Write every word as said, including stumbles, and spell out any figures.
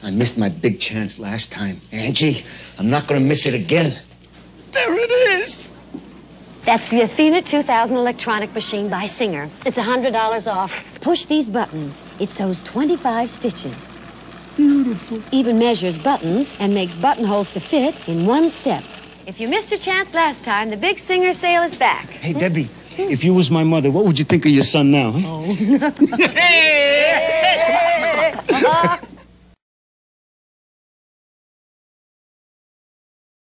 I missed my big chance last time. Angie, I'm not going to miss it again. There it is. That's the Athena two thousand electronic machine by Singer. It's one hundred dollars off. Push these buttons. It sews twenty-five stitches. Beautiful. Even measures buttons and makes buttonholes to fit in one step. If you missed your chance last time, the big Singer sale is back. Hey, Debbie, if you was my mother, what would you think of your son now? Huh? Oh.